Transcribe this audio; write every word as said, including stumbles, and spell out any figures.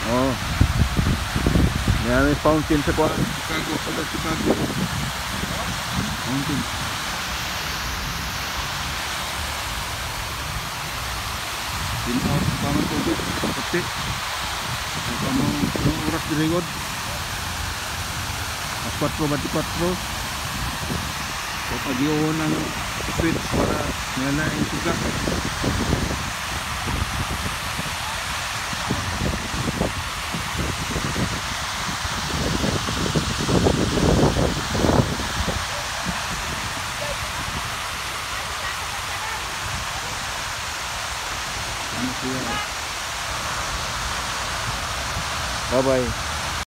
Oh. May fountain sa kuwan. Chicago pala, Chicago. Fountain. Tinaw, parang tubig, puti. Parang parang oras dirigod. Apat ba patro? So pag-iwan ng switch para nila yung suga. Ano siya? Bye bye.